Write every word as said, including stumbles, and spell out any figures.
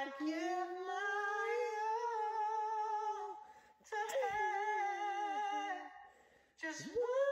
I'd give my all to have just one.